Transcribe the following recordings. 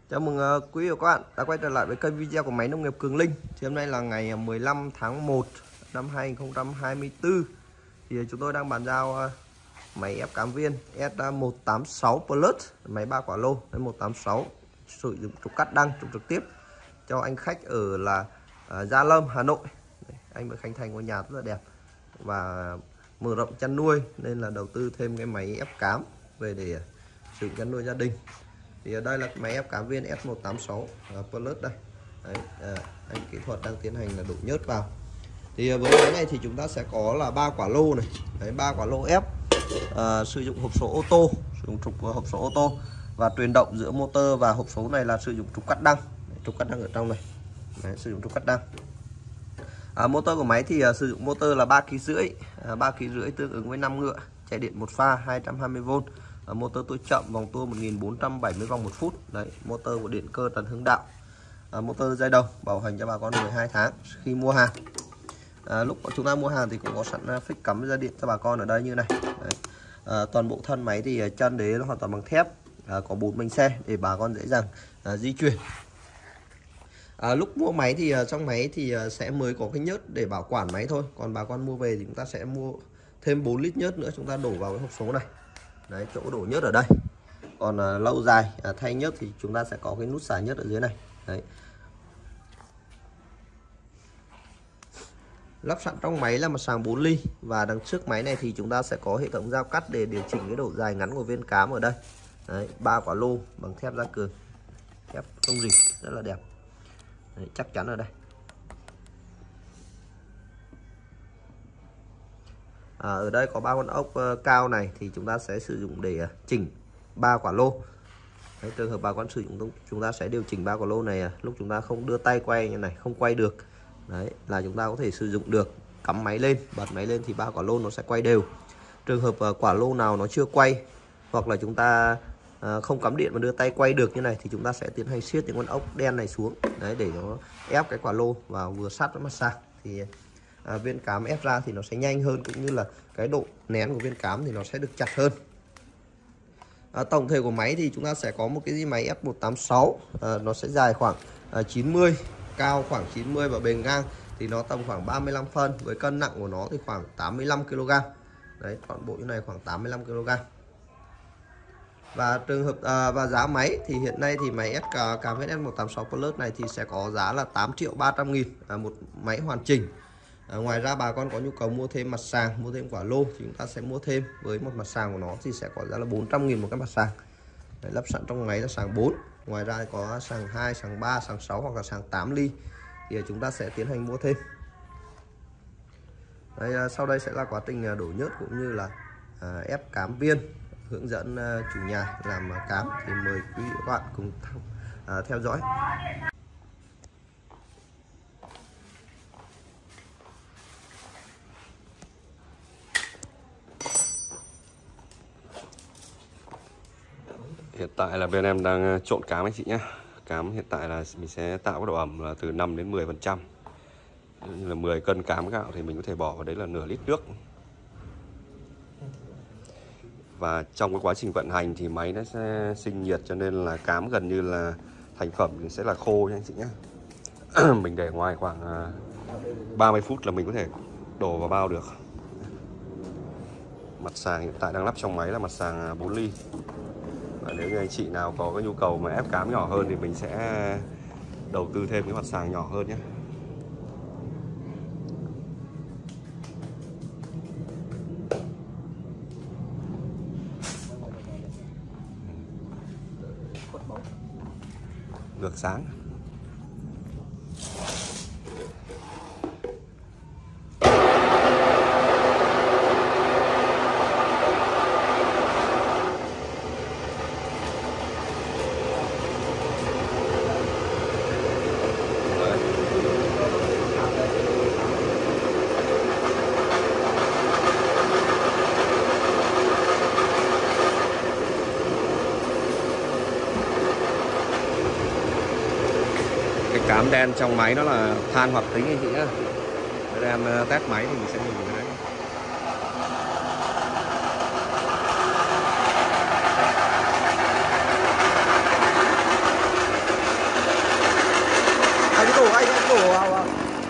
Chào mừng quý vị và các bạn đã quay trở lại với kênh video của máy nông nghiệp Cường Linh. Thì hôm nay là ngày 15 tháng 1 năm 2024. Thì chúng tôi đang bàn giao máy ép cám viên S186 Plus, máy 3 quả lô S186 sử dụng trục cắt đăng, trục trực tiếp cho anh khách ở là Gia Lâm, Hà Nội. Anh mới khánh thành ngôi nhà rất là đẹp và mở rộng chăn nuôi nên là đầu tư thêm cái máy ép cám về để sử dụng chăn nuôi gia đình. Thì ở đây là máy ép cám viên S186 Plus đây. Đấy, anh kỹ thuật đang tiến hành là đổ nhớt vào. Thì với máy này thì chúng ta sẽ có là 3 quả lô này. Đấy, 3 quả lô ép sử dụng hộp số ô tô, sử dụng trục hộp số ô tô và truyền động giữa motor và hộp số này là sử dụng trục cắt đăng. Trục cắt đăng ở trong này. Đấy, sử dụng trục cắt đăng. Motor của máy thì sử dụng motor là 3,5 kg, 3,5 kg tương ứng với 5 ngựa, chạy điện một pha 220V. Motor tua chậm, vòng tua 1470 vòng một phút. Đấy, motor của điện cơ Trần Hưng Đạo. Motor dây đồng, bảo hành cho bà con 12 tháng khi mua hàng. Lúc chúng ta mua hàng thì cũng có sẵn phích cắm dây điện cho bà con ở đây như này. Đấy. Toàn bộ thân máy thì chân đế nó hoàn toàn bằng thép, có 4 bánh xe để bà con dễ dàng di chuyển. Lúc mua máy thì trong máy thì sẽ mới có cái nhớt để bảo quản máy thôi. Còn bà con mua về thì chúng ta sẽ mua thêm 4 lít nhớt nữa, chúng ta đổ vào cái hộp số này. Đấy, chỗ đổ nhớt ở đây. Còn lâu dài thay nhớt thì chúng ta sẽ có cái nút xả nhớt ở dưới này. Đấy. Lắp sẵn trong máy là mặt sàng 4 ly. Và đằng trước máy này thì chúng ta sẽ có hệ thống dao cắt để điều chỉnh cái độ dài ngắn của viên cám ở đây. Đấy, 3 quả lô bằng thép gia cường, thép không rỉ rất là đẹp. Đấy, chắc chắn ở đây. Ở đây có 3 con ốc cao này thì chúng ta sẽ sử dụng để chỉnh 3 quả lô. Đấy, trường hợp bà con sử dụng chúng ta sẽ điều chỉnh 3 quả lô này lúc chúng ta không đưa tay quay như này, không quay được. Đấy, là chúng ta có thể sử dụng được, cắm máy lên, bật máy lên thì 3 quả lô nó sẽ quay đều. Trường hợp quả lô nào nó chưa quay hoặc là chúng ta không cắm điện mà đưa tay quay được như này thì chúng ta sẽ tiến hành siết những con ốc đen này xuống. Đấy, để nó ép cái quả lô vào vừa sát với mặt sàng thì viên cám ép ra thì nó sẽ nhanh hơn, cũng như là cái độ nén của viên cám thì nó sẽ được chặt hơn. Tổng thể của máy thì chúng ta sẽ có một cái máy S186, nó sẽ dài khoảng 90, cao khoảng 90 và bề ngang thì nó tầm khoảng 35 phân, với cân nặng của nó thì khoảng 85 kg. Đấy, toàn bộ như này khoảng 85 kg. Và trường hợp và giá máy thì hiện nay thì máy cám viên S186 Plus này thì sẽ có giá là 8.300.000 một máy hoàn chỉnh. Ngoài ra bà con có nhu cầu mua thêm mặt sàng, mua thêm quả lô thì chúng ta sẽ mua thêm, với một mặt sàng của nó thì sẽ có giá là 400.000 một cái mặt sàng. Đấy, lắp sẵn trong máy là sàng 4. Ngoài ra có sàng 2, sàng 3, sàng 6 hoặc là sàng 8 ly thì chúng ta sẽ tiến hành mua thêm. Đây, sau đây sẽ là quá trình đổ nhớt cũng như là ép cám viên, hướng dẫn chủ nhà làm cám. Thì mời quý vị và các bạn cùng theo dõi. Hiện tại là bên em đang trộn cám anh chị nhé. Cám hiện tại là mình sẽ tạo cái độ ẩm là từ 5 đến 10%. Như là 10 cân cám gạo thì mình có thể bỏ vào đấy là nửa lít nước. Và trong cái quá trình vận hành thì máy nó sẽ sinh nhiệt, cho nên là cám gần như là thành phẩm thì sẽ là khô nha anh chị nhé. Mình để ngoài khoảng 30 phút là mình có thể đổ vào bao được. Mặt sàng hiện tại đang lắp trong máy là mặt sàng 4 ly. Và nếu như anh chị nào có cái nhu cầu mà ép cám nhỏ hơn thì mình sẽ đầu tư thêm cái mặt sàng nhỏ hơn nhé. Ngược sáng. Cái cám đen trong máy nó là than hoạt tính anh chị nhá. Để em test máy thì mình sẽ nhìn thấy. đổ vào.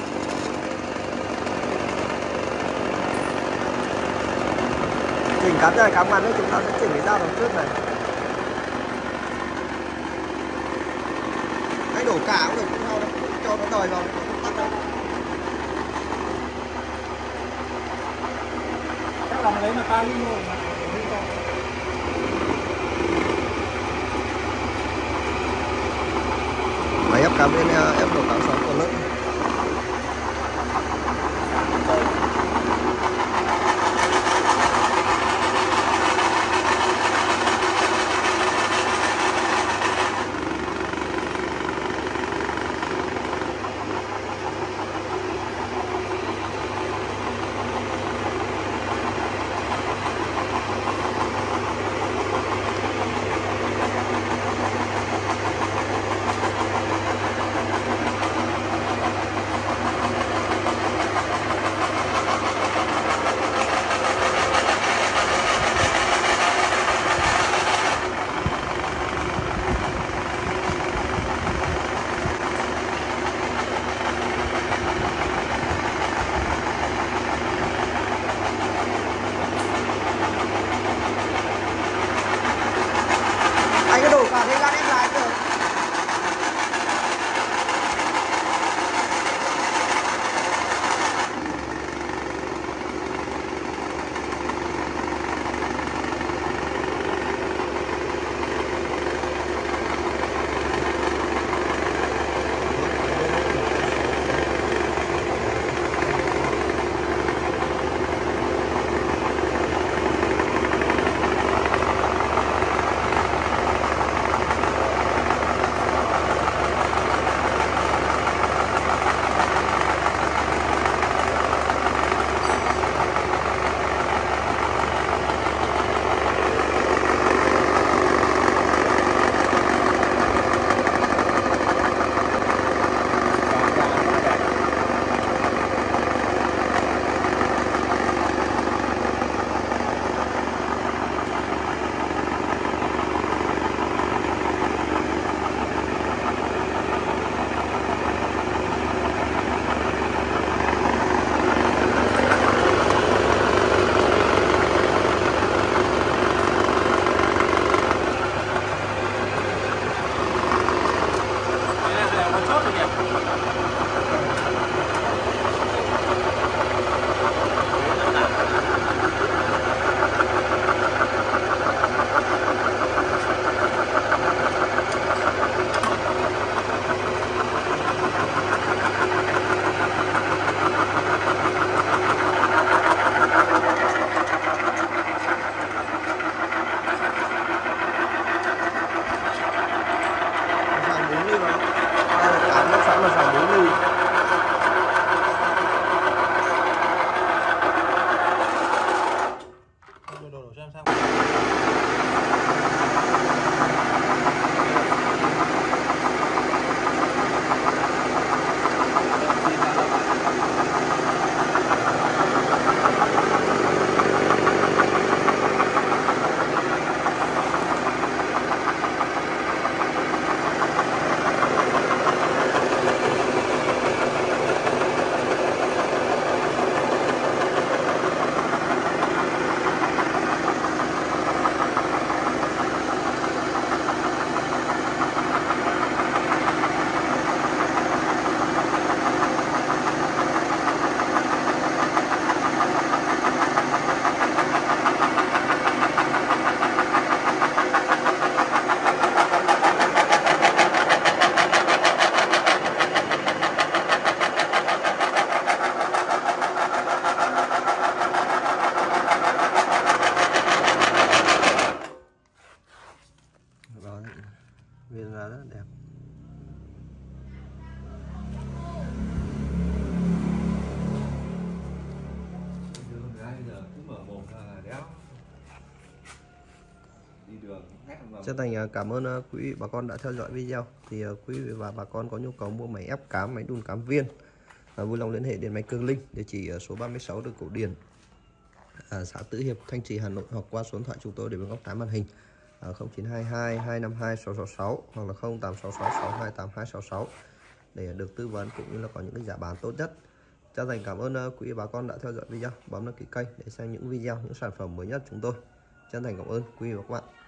Chỉnh cắm ra cắm ngắn, chúng ta sẽ chỉnh cái dao đằng trước này. Hãy đổ cả cũng được, không sao đâu, cho nó đời vào không tắt đâu. Chắc là lấy mà ta đi rồi mà. Máy ép cám viên ép đổ 86 của lớp. Anh cứ đổ cả cái gắn ép lại được. Viên ra rất đẹp. Chân thành cảm ơn quý vị bà con đã theo dõi video. Thì quý vị và bà con có nhu cầu mua máy ép cám, máy đun cám viên, vui lòng liên hệ điện máy Cường Linh, địa chỉ ở số 36 đường Cổ Điển, xã Tứ Hiệp, Thanh Trì, Hà Nội, hoặc qua số điện thoại chúng tôi để bên góc trái màn hình 0922 252 666 hoặc là 0866 628 266 để được tư vấn cũng như là có những cái giá bán tốt nhất. Chân thành cảm ơn quý bà con đã theo dõi video, bấm đăng ký kênh để xem những video, những sản phẩm mới nhất chúng tôi. Chân thành cảm ơn quý vị và các bạn.